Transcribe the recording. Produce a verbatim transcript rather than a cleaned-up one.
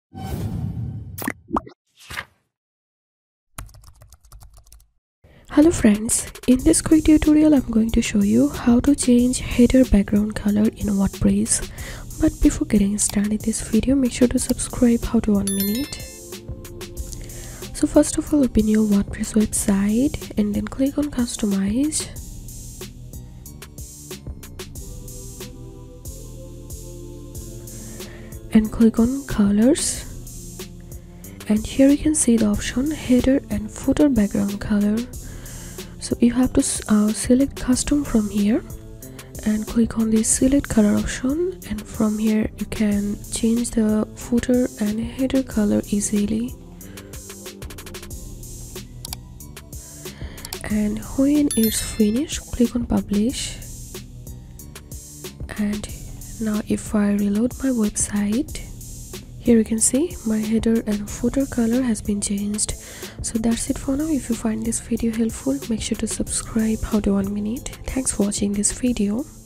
Hello friends, in this quick tutorial I'm going to show you how to change header background color in WordPress. But before getting started this video, make sure to subscribe how to one minute. So first of all, open your WordPress website and then click on customize. And click on colors. And here you can see the option header and footer background color. So you have to uh, select custom from here and click on the select color option, and from here you can change the footer and header color easily. And when it's finished, click on publish. And now if I reload my website, here you can see my header and footer color has been changed. So that's it for now. If you find this video helpful, make sure to subscribe how to one minute. Thanks for watching this video.